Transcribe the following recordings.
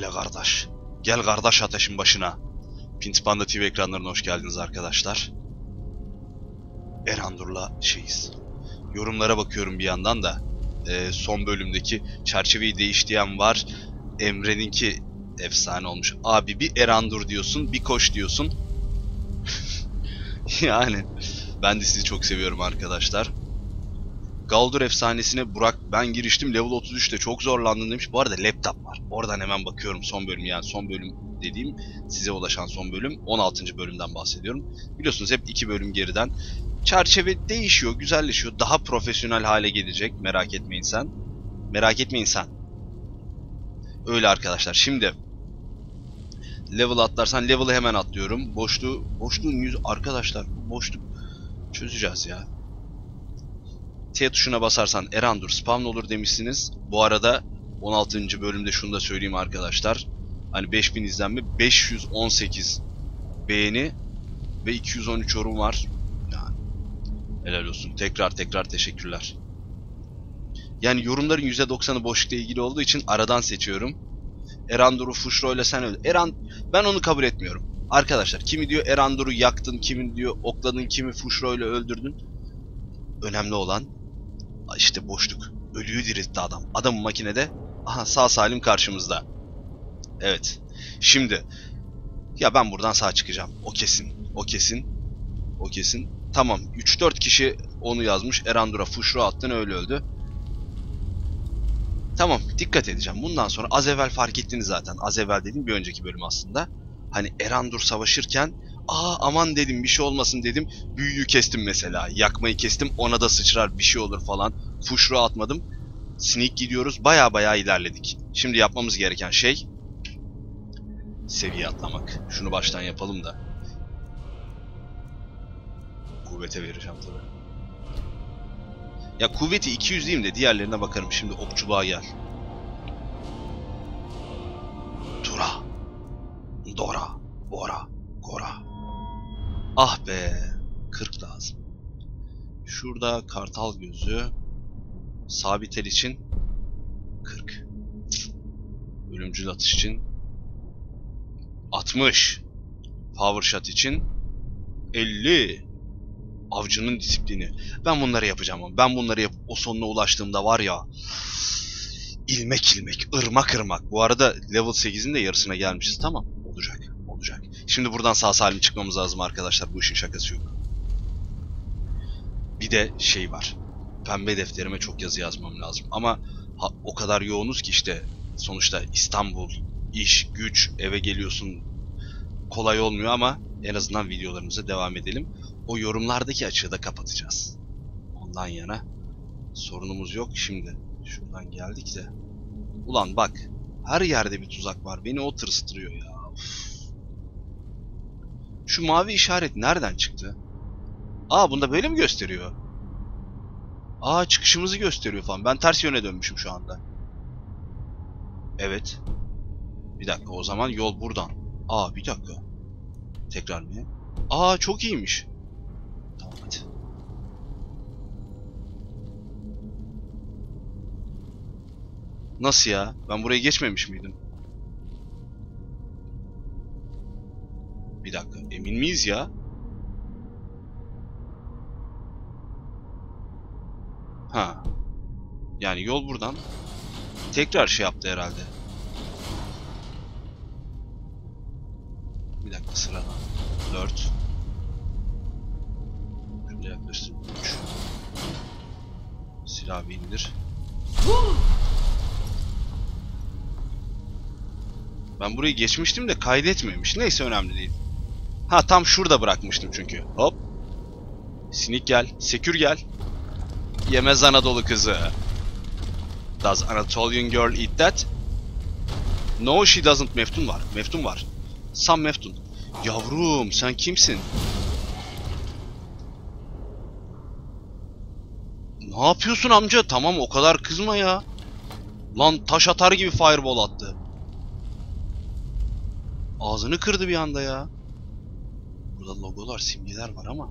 Hele kardeş. Gel kardeş ateşin başına. Pint Panda TV ekranlarına hoş geldiniz arkadaşlar. Erandur'la şeyiz. Yorumlara bakıyorum bir yandan da. Son bölümdeki çerçeveyi değiş diyen var. Emre'ninki efsane olmuş. Abi bir Erandur diyorsun, bir koş diyorsun. Yani ben de sizi çok seviyorum arkadaşlar. Galdur efsanesine Burak ben giriştim level 33'te çok zorlandın demiş. Bu arada laptop var. Oradan hemen bakıyorum son bölüm, yani son bölüm dediğim size ulaşan son bölüm 16. bölümden bahsediyorum. Biliyorsunuz hep 2 bölüm geriden. Çerçeve değişiyor, güzelleşiyor. Daha profesyonel hale gelecek. Merak etmeyin sen. Merak etmeyin sen. Öyle arkadaşlar. Şimdi level atlarsan level'ı hemen atlıyorum. Boşluğun yüz arkadaşlar. Boşluk çözeceğiz ya. T tuşuna basarsan Erandur spawn olur demişsiniz. Bu arada 16. bölümde şunu da söyleyeyim arkadaşlar. Hani 5000 izlenme, 518 beğeni ve 213 yorum var. Yani helal olsun. Tekrar teşekkürler. Yani yorumların %90'ı boşlukla ilgili olduğu için aradan seçiyorum. Erandur'u Fuşro'yla sen öl. Ben onu kabul etmiyorum. Arkadaşlar kimi diyor Erandur'u yaktın, kimi diyor okladın, kimi Fuşro'yla öldürdün. Önemli olan İşte boşluk. Ölüyü diriltti adam. Adamın makinede aha sağ salim karşımızda. Evet. Şimdi ya ben buradan sağ çıkacağım. O kesin. O kesin. O kesin. Tamam. 3-4 kişi onu yazmış. Erandur'a fuşru attın öyle öldü. Tamam. Dikkat edeceğim. Bundan sonra az evvel fark ettiniz zaten. Az evvel dediğim bir önceki bölüm aslında. Hani Erandur savaşırken aman dedim bir şey olmasın dedim. Büyüyü kestim mesela. Yakmayı kestim. Ona da sıçrar bir şey olur falan. Fuşru atmadım. Sneak gidiyoruz. Baya ilerledik. Şimdi yapmamız gereken şey seviye atlamak. Şunu baştan yapalım da. Kuvvete vereceğim tabii. Ya kuvveti 200 diyeyim de diğerlerine bakarım. Şimdi okçuluğa gel. Tura. Dora. Bora. Gora. Ah be. 40 lazım. Şurada kartal gözü. Sabit el için 40. Ölümcül atış için 60. Power shot için 50. Avcının disiplini. Ben bunları yapacağım ama. Ben bunları yapıp o sonuna ulaştığımda var ya ilmek ırmak ırmak. Bu arada level 8'in de yarısına gelmişiz. Tamam. Olacak. Şimdi buradan sağ salim çıkmamız lazım arkadaşlar. Bu işin şakası yok. Bir de şey var. Pembe defterime çok yazı yazmam lazım. Ama o kadar yoğunuz ki işte sonuçta İstanbul, iş, güç, eve geliyorsun kolay olmuyor ama en azından videolarımıza devam edelim. O yorumlardaki açığı da kapatacağız. Ondan yana sorunumuz yok. Şimdi şuradan geldik de. Ulan bak her yerde bir tuzak var. Beni o tırstırıyor ya. Uf. Şu mavi işaret nereden çıktı? Bunda böyle mi gösteriyor? Çıkışımızı gösteriyor falan. Ben ters yöne dönmüşüm şu anda. Evet. Bir dakika o zaman yol buradan. Bir dakika. Tekrar mı? Çok iyiymiş. Tamam hadi. Nasıl ya? Ben buraya geçmemiş miydim? Bir dakika. Emin miyiz ya? Yani yol buradan. Tekrar şey yaptı herhalde. Bir dakika sıradan. 4. Şurada yaklaştım. 3. Silah bir indir. Ben burayı geçmiştim de kaydetmemiş. Neyse önemli değil. Tam şurada bırakmıştım çünkü. Hop. Sinik gel. Sekür gel. Yemez Anadolu kızı. Does Anatolian girl eat that? No she doesn't. Meftun var. Sam Meftun. Yavrum sen kimsin? Ne yapıyorsun amca? Tamam o kadar kızma ya. Lan taş atar gibi fireball attı. Ağzını kırdı bir anda ya. Burada logolar, simgeler var ama.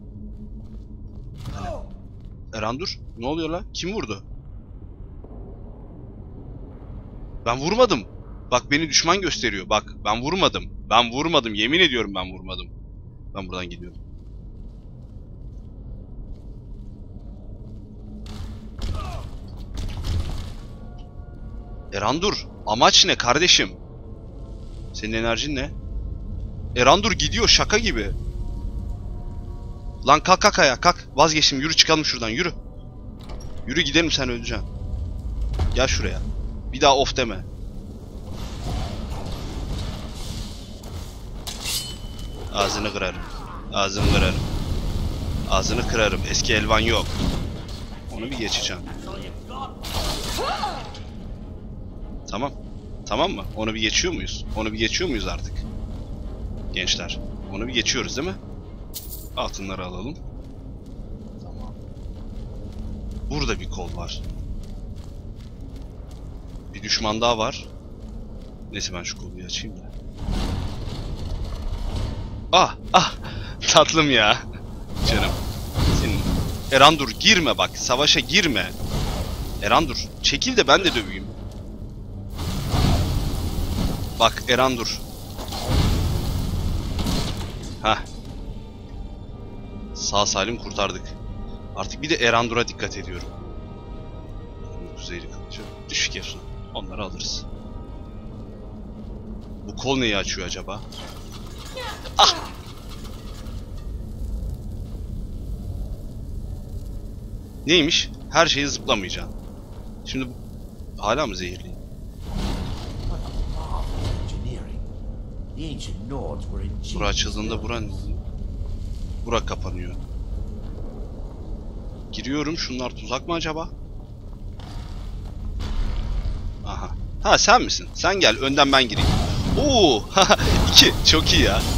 Erandur, ne oluyor la? Kim vurdu? Ben vurmadım. Bak beni düşman gösteriyor. Bak ben vurmadım. Ben vurmadım. Yemin ediyorum ben vurmadım. Ben buradan gidiyorum. Erandur, amaç ne kardeşim? Senin enerjin ne? Erandur gidiyor şaka gibi. Lan kalk kalk ayağa kalk. Vazgeçtim, yürü çıkalım şuradan, yürü. Yürü gidelim, sen öleceksin. Gel şuraya. Bir daha of deme. Ağzını kırarım. Ağzını kırarım. Ağzını kırarım. Eski elvan yok. Onu bir geçeceğim. Tamam. Tamam mı? Onu bir geçiyor muyuz? Onu bir geçiyor muyuz artık? Gençler. Onu bir geçiyoruz değil mi? Altınları alalım. Tamam. Burada bir kol var. Bir düşman daha var. Neyse ben şu kolu açayım da. Ah! Ah! Tatlım ya. Canım. Senin... Erandur girme bak. Savaşa girme. Erandur çekil de ben de döveyim. Bak Erandur. Hah. Sağ salim kurtardık. Artık bir de Erandur'a dikkat ediyorum. Kuzeyli kılıcı. Düşük efsun. Onları alırız. Bu kol neyi açıyor acaba? Ah! Neymiş? Her şeyi zıplamayacaksın. Şimdi hala mı zehirliyim? Bura açıldığında bura kapanıyor. Giriyorum. Şunlar tuzak mı acaba? Aha. Ha sen misin? Sen gel. Önden ben gireyim. Oo! 2. Çok iyi ya.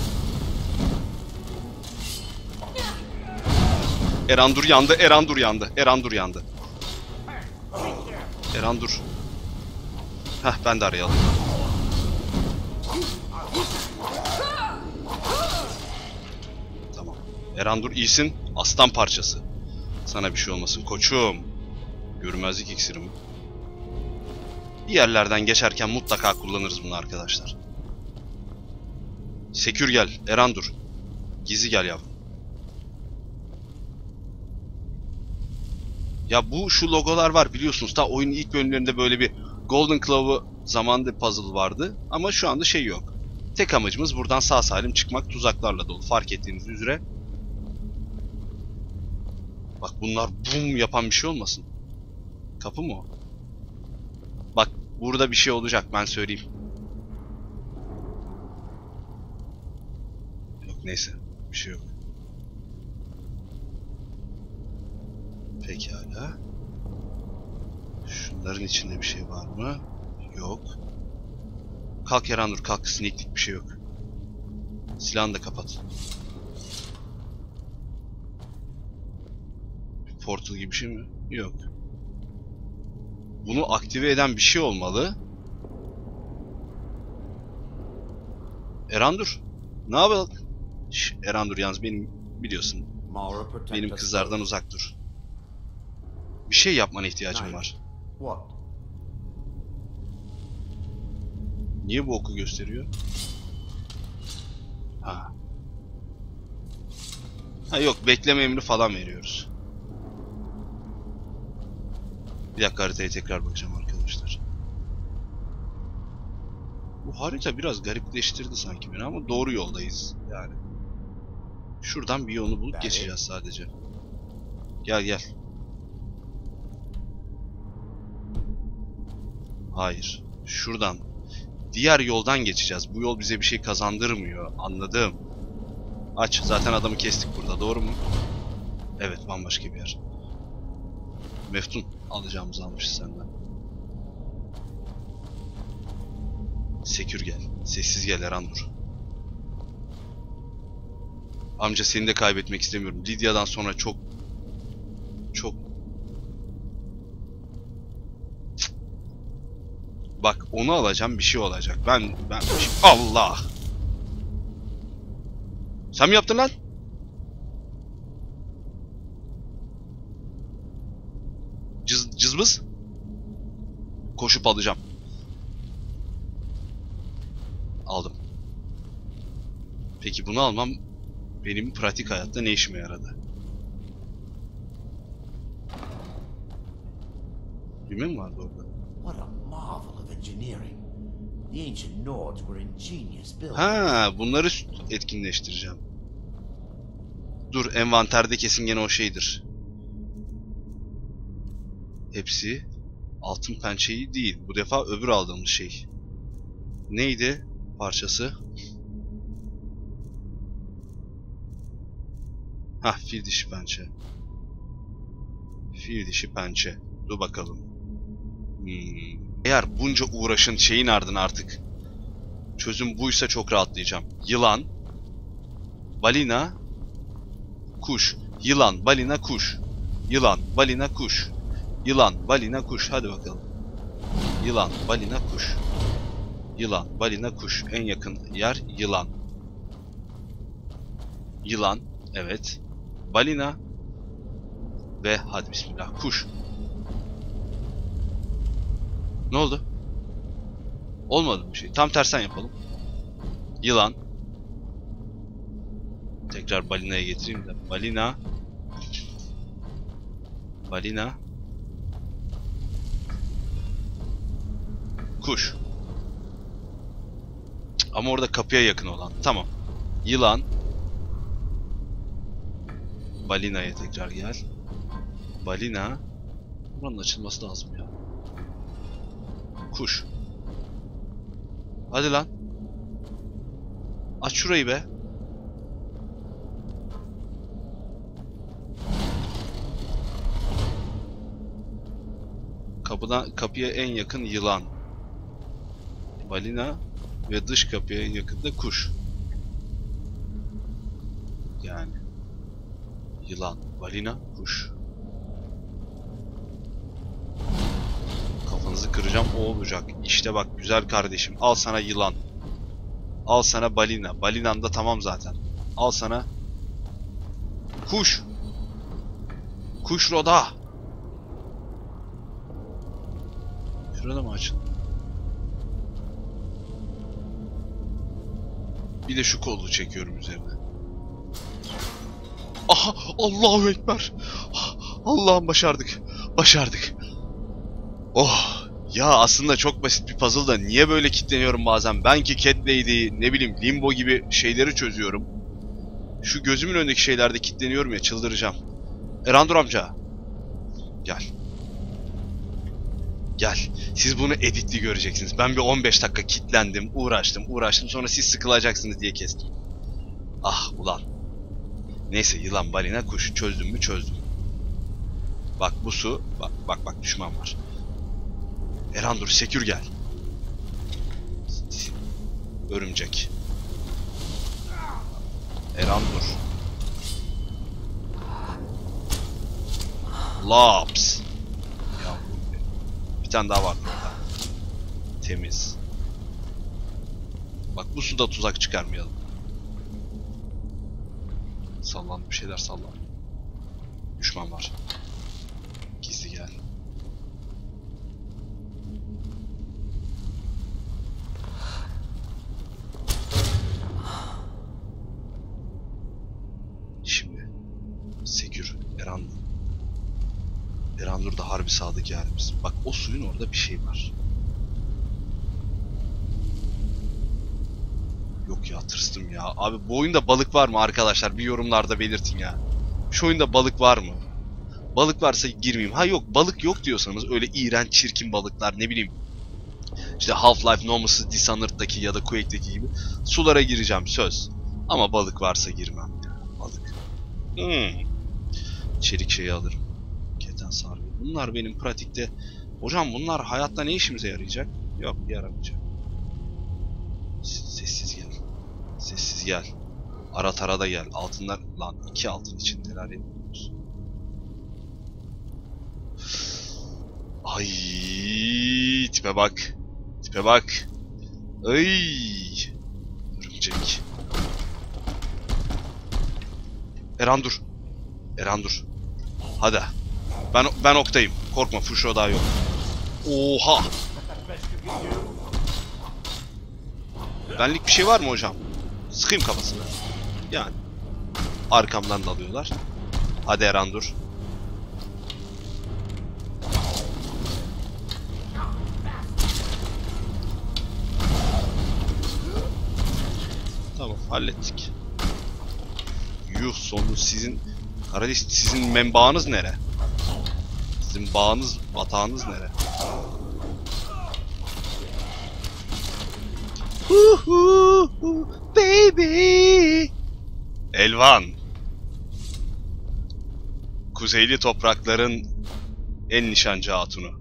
Erandur yandı. Erandur yandı. Erandur yandı. Erandur. Heh ben de arayalım. Tamam. Erandur iyisin. Aslan parçası. Sana bir şey olmasın koçum. Görünmezlik iksiri mi? Bir yerlerden geçerken mutlaka kullanırız bunu arkadaşlar. Sekür gel. Erandur. Gizli gel yavrum. Ya bu şu logolar var biliyorsunuz. Ta oyunun ilk bölümlerinde böyle bir Golden Claw'u zamanında puzzle vardı. Ama şu anda şey yok. Tek amacımız buradan sağ salim çıkmak, tuzaklarla dolu. Fark ettiğiniz üzere. Bak bunlar bum yapan bir şey olmasın. Kapı mı o? Bak burada bir şey olacak ben söyleyeyim. Yok neyse bir şey yok. Pekala. Şunların içinde bir şey var mı? Yok. Kalk Eranur kalk, sneaklik bir şey yok. Silahını da kapat. Bir portal gibi bir şey mi? Yok. Bunu aktive eden bir şey olmalı. Erandur. Ne yapalım? Erandur yalnız benim biliyorsun. Benim kızlardan uzak dur. Bir şey yapmana ihtiyacım var. Niye bu oku gösteriyor? Ha. Ha yok bekleme emri falan veriyoruz. Bir dakika haritaya tekrar bakacağım arkadaşlar. Bu harita biraz garipleştirdi sanki beni ama doğru yoldayız yani. Şuradan bir yolunu bulup geçeceğiz sadece. Gel gel. Hayır. Şuradan. Diğer yoldan geçeceğiz. Bu yol bize bir şey kazandırmıyor. Anladım. Aç. Zaten adamı kestik burada. Doğru mu? Evet. Bambaşka bir yer. Meftun. Alacağımızı almışız senden. Sekür gel. Sessiz gel Erandur. Amca seni de kaybetmek istemiyorum. Lidya'dan sonra çok bak onu alacağım bir şey olacak. Ben Allah. Sen mi yaptın lan? Cızbız. Koşup alacağım. Aldım. Peki bunu almam benim pratik hayatta ne işime yaradı? Düğme mi vardı orada? What a marvel of engineering. The ancient Nords were ingenious builders. Ha, bunları etkinleştireceğim. Dur, envanterde kesin gene o şeydir. Hepsi altın pençeyi değil. Bu defa öbür aldığımız şey. Neydi parçası? Hah, fil dişi pençe. Fil dişi pençe. Dur bakalım. Eğer bunca uğraşın şeyin ardına artık çözüm buysa çok rahatlayacağım. Yılan, balina, kuş. Yılan, balina, kuş. Yılan, balina, kuş. Yılan, balina, kuş. Hadi bakalım. Yılan, balina, kuş. Yılan, balina, kuş. En yakın yer yılan. Yılan, evet. Balina ve hadi bismillah, kuş. Ne oldu? Olmadı bir şey. Tam tersten yapalım. Yılan. Tekrar balinaya getireyim de. Balina. Balina. Kuş. Ama orada kapıya yakın olan. Tamam. Yılan. Balinaya tekrar gel. Balina. Buranın açılması lazım ya. Kuş. Hadi lan. Aç şurayı be. Kapıya en yakın yılan. Balina ve dış kapıya en yakın da kuş. Yani yılan, balina, kuş. Kafanızı kıracağım, o olacak. İşte bak güzel kardeşim. Al sana yılan. Al sana balina. Balinan da tamam zaten. Al sana kuş. Kuş roda. Şurada mı açın? Bir de şu kolu çekiyorum üzerine. Aha! Allahu Ekber! Allah'ım başardık. Başardık. Oh! Ya aslında çok basit bir puzzle da niye böyle kilitleniyorum bazen? Ben ki Cat Lady, ne bileyim Limbo gibi şeyleri çözüyorum. Şu gözümün önündeki şeylerde kilitleniyorum ya, çıldıracağım. Erandur amca. Gel. Gel. Siz bunu editli göreceksiniz. Ben bir 15 dakika kilitlendim, uğraştım. Sonra siz sıkılacaksınız diye kestim. Ah ulan. Neyse, yılan, balina, kuş. Çözdüm mü? Çözdüm. Bak bu su. Bak düşman var. Erandur sekür gel. Örümcek. Erandur. Laps. Ya bir tane daha var burada. Temiz. Bak bu suda tuzak çıkarmayalım. Sallan, bir şeyler sallan. Düşman var. Gizli gel. Şimdi sekür Erandur. Erandur da harbi sadık yerimiz. Bak o suyun orada bir şey var. Yok ya, tırstım ya. Abi bu oyunda balık var mı arkadaşlar? Bir yorumlarda belirtin ya. Şu oyunda balık var mı? Balık varsa girmeyeyim. Ha yok, balık yok diyorsanız öyle iğrenç çirkin balıklar, ne bileyim. İşte Half-Life, No Man's Sky, Dishonored'daki ya da Quake'deki gibi sulara gireceğim söz. Ama balık varsa girmem ya. Balık. Çelik şeyi alırım. Keten sargı. Bunlar benim pratikte... Hocam bunlar hayatta ne işimize yarayacak? Yok, yaramayacak. Sessiz gel. Sessiz gel. Ara tara da gel. Altınlar... Lan 2 altın için neler yapıyoruz? Ay, tipe bak. Tipe bak. Ay. Örümcek. Erandur. Erandur. Hadi. Ben oktayım. Korkma, Fuşro daha yok. Oha. Benlik bir şey var mı hocam? Sıkayım kafasına. Yani. Arkamdan dalıyorlar. Hadi Eren dur. Tamam, hallettik. Yuh, sonu sizin... Kardeş, sizin menbaınız nere? Sizin bağınız, batağınız nere? Baby. Elvan. Kuzeyli toprakların en nişancı hatunu.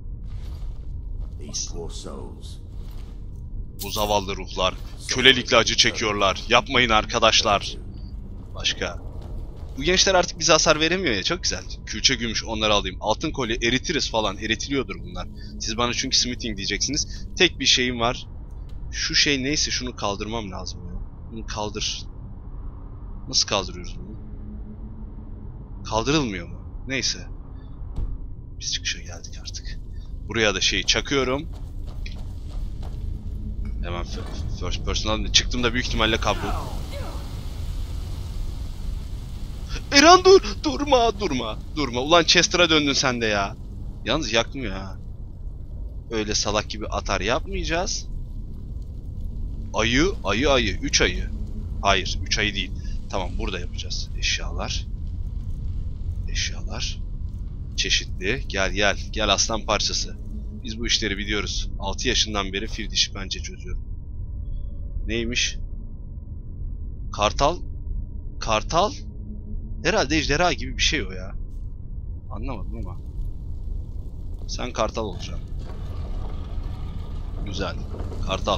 These poor souls. Bu zavallı ruhlar kölelikle acı çekiyorlar. Yapmayın arkadaşlar. Başka. Bu gençler artık bize hasar veremiyor ya, çok güzel. Külçe gümüş, onları alayım. Altın kolye eritiriz falan, eritiliyordur bunlar. Siz bana çünkü smithing diyeceksiniz. Tek bir şeyim var. Şu şey neyse, şunu kaldırmam lazım ya. Bunu kaldır. Nasıl kaldırıyoruz bunu? Kaldırılmıyor mu? Neyse. Biz çıkışa geldik artık. Buraya da şeyi çakıyorum. Hemen first person alayım. Çıktığımda büyük ihtimalle kablo. Eren dur! Durma. Ulan Chester'a döndün sen de ya. Yalnız yakmıyor ha. Öyle salak gibi atar yapmayacağız. Ayı. 3 ayı. Hayır, 3 ayı değil. Tamam, burada yapacağız. Eşyalar. Çeşitli. Gel aslan parçası. Biz bu işleri biliyoruz. 6 yaşından beri fil dişi pençe çözüyorum. Neymiş? Kartal? Herhalde ejderha gibi bir şey o ya. Anlamadım ama. Sen kartal olacaksın. Güzel. Kartal.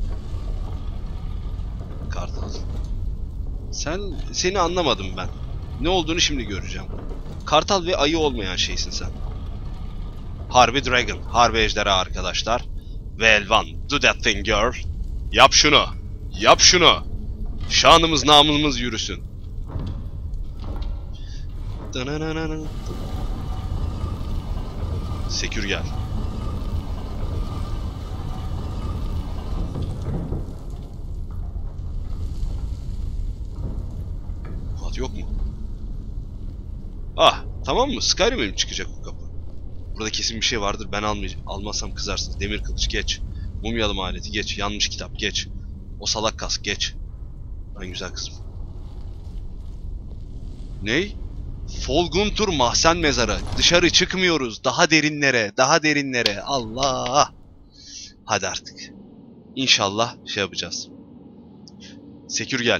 Seni anlamadım ben. Ne olduğunu şimdi göreceğim. Kartal ve ayı olmayan şeysin sen. Harbi dragon. Harbi ejderha arkadaşlar. Ve Elvan. Do that thing girl. Yap şunu. Şanımız namımız yürüsün. Sekür gel. Fuat yok mu? Ah, tamam mı? Skyrim'e mi çıkacak bu kapı? Burada kesin bir şey vardır. Ben almazsam kızarsınız. Demir kılıç geç. Mumyalı aleti geç. Yanmış kitap geç. O salak kask geç. Ben güzel kızım. Ney? Folguntur mahzen mezarı. Dışarı çıkmıyoruz. Daha derinlere. Allah. Hadi artık. İnşallah şey yapacağız. Sekür gel.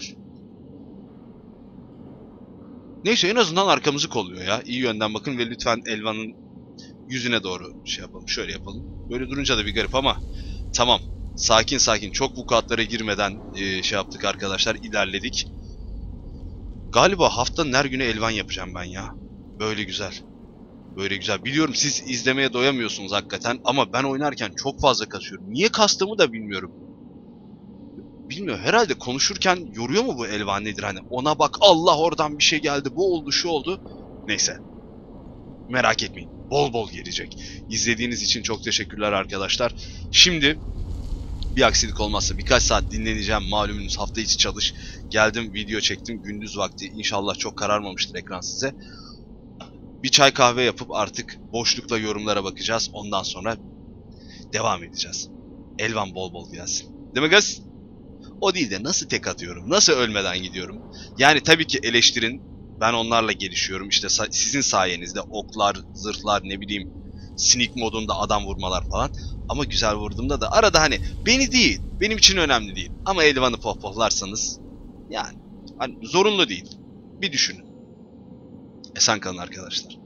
Neyse, en azından arkamızı kolluyor ya. İyi yönden bakın ve lütfen Elvan'ın yüzüne doğru şey yapalım. Şöyle yapalım. Böyle durunca da bir garip ama tamam. Sakin. Çok vukuatlara girmeden şey yaptık arkadaşlar. İlerledik. Galiba haftanın her günü Elvan yapacağım ben ya. Böyle güzel. Biliyorum siz izlemeye doyamıyorsunuz hakikaten ama ben oynarken çok fazla kasıyorum. Niye kastığımı da bilmiyorum. Bilmiyorum, herhalde konuşurken yoruyor mu bu Elvan, nedir hani? Ona bak, Allah oradan bir şey geldi, bu oldu, şu oldu. Neyse. Merak etmeyin. Bol bol gelecek. İzlediğiniz için çok teşekkürler arkadaşlar. Şimdi bir aksilik olmazsa birkaç saat dinleneceğim. Malumunuz hafta içi çalış. Geldim, video çektim gündüz vakti. İnşallah çok kararmamıştır ekran size. Bir çay kahve yapıp artık boşlukla yorumlara bakacağız. Ondan sonra devam edeceğiz. Elvan bol bol gelsin. Değil mi kız? O değil de nasıl tek atıyorum? Nasıl ölmeden gidiyorum? Yani tabii ki eleştirin. Ben onlarla gelişiyorum. İşte sizin sayenizde oklar, zırhlar, ne bileyim sneak modunda adam vurmalar falan. Ama güzel vurduğumda da arada hani beni değil, benim için önemli değil. Ama Elvan'ı pohpohlarsanız yani hani zorunlu değil. Bir düşünün. Esen kalın arkadaşlar.